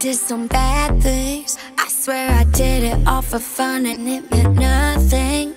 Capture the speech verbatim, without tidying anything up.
did some bad things. I swear I did it all for fun and it meant nothing.